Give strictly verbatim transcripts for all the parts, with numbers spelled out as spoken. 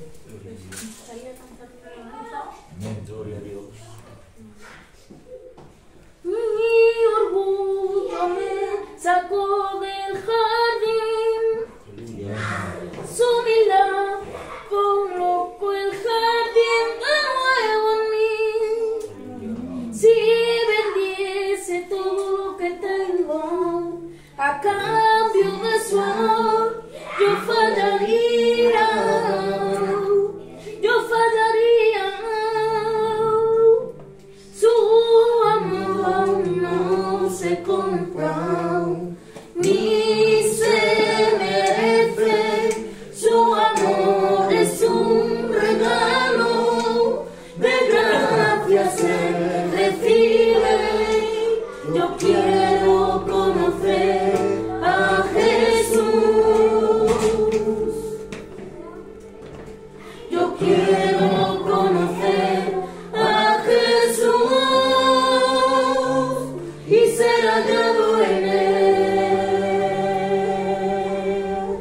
Amén, gloria a Dios. Mi orgullo me sacó del jardín, su humildad colocó el jardín de nuevo en mí. Si vendiese todo lo que tengo a cambio de su amor, yo fallaría, yo fallaría. Su amor no se compra ni se merece. Su amor es un regalo, de gracia se recibe. Yo quiero conocer a Jesús. Yo quiero conocer a Jesús y ser hallado en él,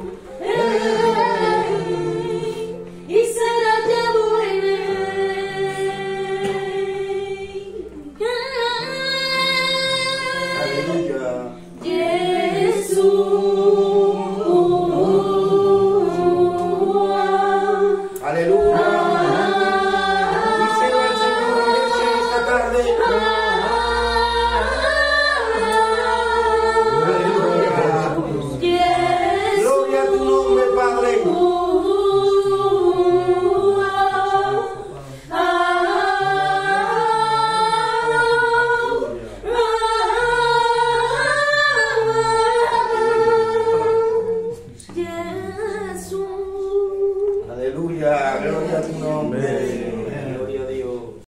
y ser hallado en él. Aleluya. Jesús. Aleluya. Díselo al Señor esta tarde. Gloria a tu nombre, Padre. Aleluya, gloria